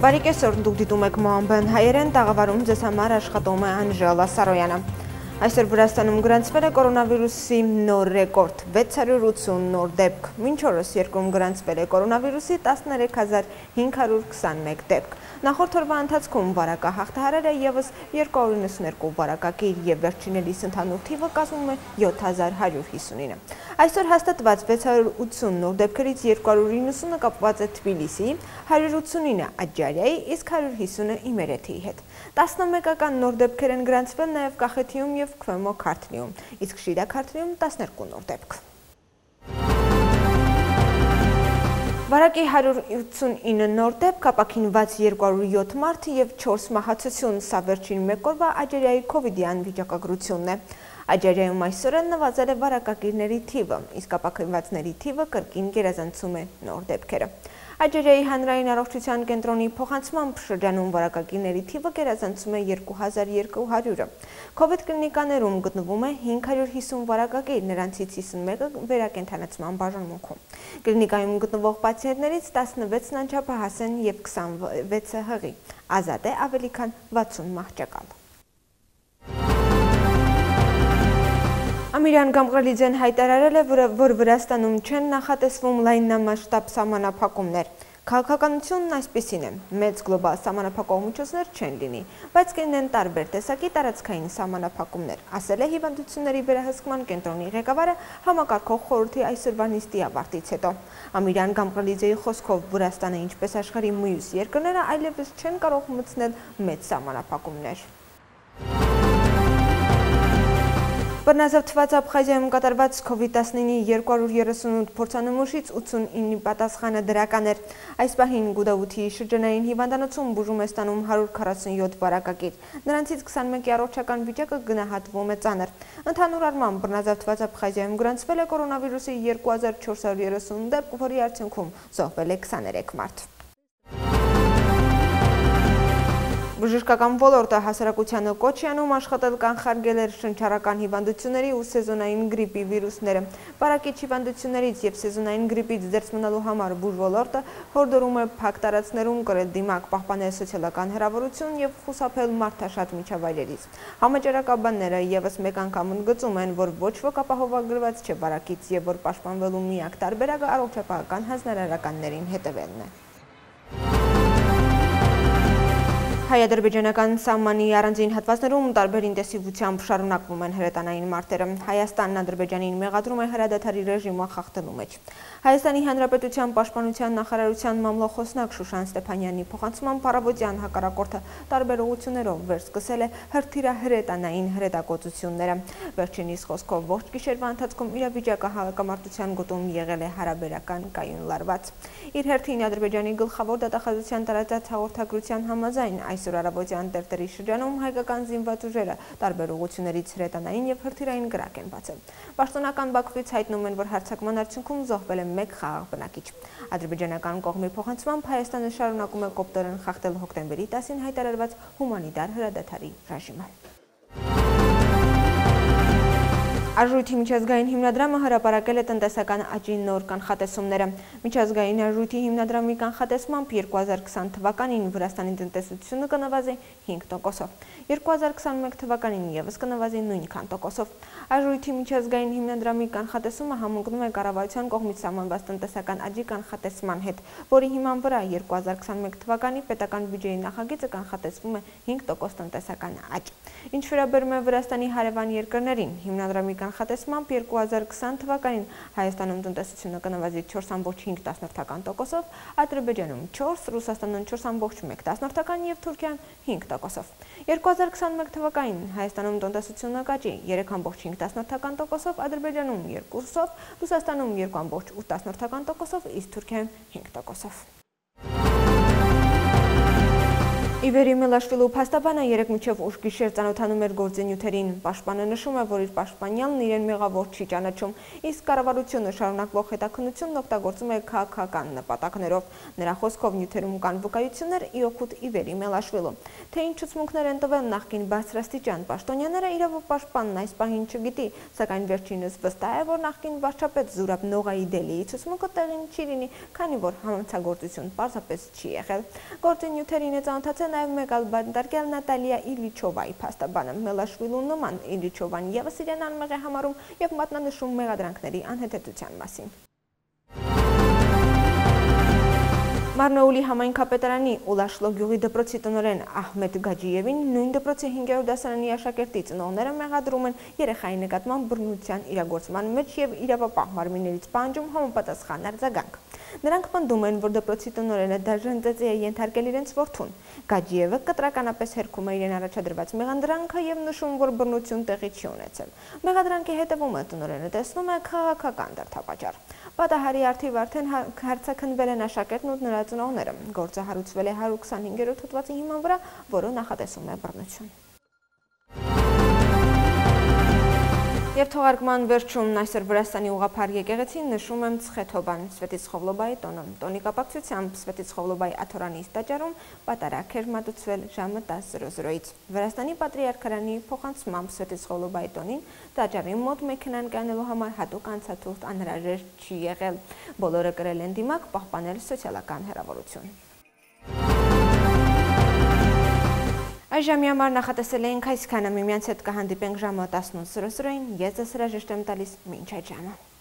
Բարի կեսօր, դուք դիտում եք Մանբեն հայերեն, տաղավարում ձեզ համար աշխատում է Անժելա Սարոյանը։ Այսօր Վրաստանում գրանցվել է կորոնավիրուսի նոր ռեկորդ 680 նոր դեպք։ Մինչ օրս երկրում գրանցվել է կորոնավիրուսի 13521 դեպք։ Նախորդ օրվա ընթացքում վարակահաղթահարել է ևս 292 վարակակիր եւ վերջիններիս ընդհանուր թիվը կազմում է 7159։ Այսօր հաստատված 680 նոր դեպքերից 290-ը կապված է Թբիլիսիի, 189-ը Աջարիայի, իսկ 150-ը Իմերեթիի հետ։ 11-ական նոր դեպքեր են գրանցվել նաև Կախեթիում եւ Քվեմո Քարթլիում, իսկ Շիրակ Քարթլիում 12 նոր դեպք։ Վարակի 189 նոր դեպք, ապաքինված 207 մարդ եւ 4 մահացություն, սա վերջին մեկ օրվա Աջարիայի քովիդի անվիճակագրությունն է։ Աջարիայում այսօր նվազել է վարակակիրների թիվը, իսկ ապաքինվածների թիվը կրկին գերազանցում է նոր դեպքերը։ Աջարիայի հանրային առողջության կենտրոնի փոխանցմամբ շրջանում վարակակիրների թիվը գերազանցում է 2200-ը։ Քովիդ կլինիկաներում գտնվում է 550 վարակակիր, նրանցից 51-ը վերակենդանացման բաժանմունքում։ Կլինիկայում գտնվող պացիենտներից 16-ն անչափահաս են եւ 26-ը հղի։ Ազատ է ավելի քան 60 մահճակալ։ Ամիրյան Գամղալիձեն հայտարարել է, որ Վրաստանում չեն նախատեսվում լայնամասշտաբ սահմանափակումներ։ Քաղաքականությունն այսպիսին է, մեծ գլոբալ սահմանափակող միջոցներ չեն լինի, բայց կլինեն տարբեր տեսակի տարածքային սահմանափակումներ, ասել է հիվանդությունների վերահսկման կենտրոնի ղեկավարը համակարգող խորհրդի այսօրվա նիստի ավարտից հետո։ Ամիրյան Գամղալիձեի խոսքով Վրաստանը, ինչպես աշխարհի մյուս երկրները, այլևս չեն կարող մտցնել մեծ սահմանափակումներ։ Բռնազավթված Աբխազիայում կատարված COVID-19-ի 238 փորձանմուշից 89-ի պատասխանը դրական էր։ Այս պահին Գուդաութի շրջանային հիվանդանոցում բուժում է ստանում 147 վարակակիր։ Նրանցից 21-ի առողջական վիճակը գնահատվում է ծանր։ Ընդհանուր առմամբ բռնազավթված Աբխազիայում գրանցվել է կորոնավիրուսի 2430 դեպք, որի արդյունքում զոհվել է 23 մարդ։ Բժշկական ոլորտը հասարակությանը կոչ է անում աշխատել կանխարգել էր շնչառական հիվանդությունների ու սեզոնային գրիպի վիրուսները։ Վարակիչ հիվանդություններից եւ սեզոնային գրիպից դուրս մնալու համար բուժոլորտը հորդորում է փակ տարածքներում կրել դիմակ, պահպանել սոցիալական հեռավորություն եւ խուսափել մարդաշատ միջավայրերից։ Համաճարակաբանները եւս մեկ անգամ ընդգծում են, որ ոչ ոք ապահովագրված չէ վարակից եւ որ պաշտպանվելու միակ տարբերակը առողջապահական հանձնարարականներին հետևելն է։ Հայ-ադրբեջանական սահմանի առանձին հատվածներում տարբեր ինտենսիվությամբ շարունակվում են հրետանային մարտերը։ Հայաստանն Ադրբեջանին մեղադրում է հրադադարի ռեժիմը խախտելու մեջ։ Հայաստանի Հանրապետության պաշտպանության նախարարության մամլոխոսնակ Շուշան Ստեփանյանի փոխանցմամբ առավոտյան հակառակորդը տարբեր ուղղություններով վերսկսել է հրթիռահրետանային հրետակոծությունները։ Վերջինիս խոսքով ողջ գիշերվա ընթացքում իրավիճակը հակամարտության գոտում եղել է հարաբերական կայուն լարված։ Իր հերթին Ադրբեջանի գլխավոր դատախազության տարածած հաղորդագրության համաձայն այսօր առավոտյան Տերտերի շրջանում հայկական զինված ուժերը տարբեր ուղղություններից հրետանային եւ հրթիռային կրակ են բացել։ Պաշտոնական Բաքվից հայտնում են, որ հարձակման արդյունքում զոհվել է 1 խաղաղ բնակիչ։ Ադրբեջանական կողմի փոխանցմամբ Հայաստանը շարունակում է կոպտորեն խախտել հոկտեմբերի 10-ին հայտարարված հումանիտար հրադադարի ռեժիմը։ Արժույթի միջազգային հիմնադրամը հրապարակել է տնտեսական աճի նոր կանխատեսումները։ Միջազգային արժույթի հիմնադրամի կանխատեսմամբ 2020 թվականին Վրաստանի տնտեսությունը կնվազի 5%-ով, 2021 թվականին եւս կնվազի նույնքան տոկոսով։ Արժույթի միջազգային հիմնադրամի կանխատեսումը համընկնում է կառավարության կողմից սահմանված տնտեսական աճի կանխատեսման հետ, որի հիման վրա 2021 թվականի պետական բյուջեի նախագիծը կանխատեսվում է 5% տնտեսական աճ։ Ինչ վերաբերում է Վրաստանի հարևան երկրներին, հիմնադրամի կանխատեսմամբ 2020 թվականին Հայաստանում տնտեսությունը կնվազի 4.5%-ով, Ադրբեջանում 4%, Ռուսաստանում 4.1% եւ Թուրքիայում 5%-ով։ 2021 թվականին Հայաստանում տնտեսությունը կաճի 3.5%-ով, Ադրբեջանում 2%-ով, Ռուսաստանում 2.8%-ով, իսկ Թուրքիայում 5%-ով։ Իվերի Մելաշվիլու փաստաբանը երեկ մինչև ուշ գիշեր ծանոթանում էր գործենյութերին։ Պաշտպանը նշում է, որ իր պաշտպանյալն իրեն մեղավոր չի ճանաչում, իսկ կառավարությունը շարունակվող հետաքննությունն օգտագործում է քաղաքական նպատակներով։ Նրա խոսքով նյութերում կան վկայություններ ի օգուտ Իվերի Մելաշվիլու։ Թե ինչ ցուցմունքներ են տվել նախկին բարձրաստիճան պաշտոնյաները, իրավապաշտպանն այս պահին չգիտի, սակայն վերջինս վստահ է, որ նախկին վարչապետ Զուրաբ Նողայիդելիի ցուցմունքը տեղին չի լինի, քանի որ համացագործություն պարզապես չի եղել։ Գործենյութերին է ծանոթացել նաև մեկ այլ բանտարկյալ Նատալիա Իլիչովայի փաստաբանը։ Մելաշվիլու նման Իլիչովան ևս իրեն անմեղ է համարում եւ մատնանշում մեղադրանքների անհետեթության մասին։ Մարնաուլի համայնքապետարանի Ուլաշլո գյուղի դպրոցի տնօրեն Ահմեդ Գաջիևին նույն դպրոցի 5-րդ դասարանի աշակերտի ծնողները մեղադրում են երեխայի նկատմամբ բռնության իրագործման մեջ եւ իրավապահ մարմիններից պահանջում համապատասխան արձագանք։ Նրանք պնդում են, որ դպրոցի տնօրենը դաժան ծեծի է ենթարկել իրենց որդուն։ Գաջիևը կտրականապես հերքում է իրեն առաջադրված մեղադրանքը եւ նշում, որ բռնություն տեղի չի ունեցել։ Մեղադրանքի հետևում տնօրենը տեսնում է քաղաքական դրդապատճառ։ Պատահարի առթիվ արդեն հարցաքննվել են աշակերտն ու նրա ծնողները։ Գործը հարուցվել է 125-րդ հոդվածի հիման վրա, որը նախատեսում է բռնություն։ Եվ թողարկման վերջում այսօր Վրաստանի ուղղափառ եկեղեցին նշում եմ Ցխեթոբան Սվետիցխովլոբայի տոնը։ Տոնի կապակցությամբ Սվետիցխովլոբայի աթորանից տաճարում պատարագ էր մատուցվել ժամը 10:00-ից։ Վրաստանի պատրիարքարանի փոխանցմամբ Սվետիցխովլոբայի տոնին տաճարի մոտ մեքենան կանելու համար հատուկ անցաթուղթ անհրաժեշտ չի եղել։ Բոլորը կրել են դիմակ պահպանել սոցիալական հեռավորություն։ Այժմի համար նախատեսել էինք այսքանը, միմյանց հետ կհանդիպենք ժամը 18:00-ին, ես ձեզ հրաժեշտ եմ տալիս մինչ այդ ժամը։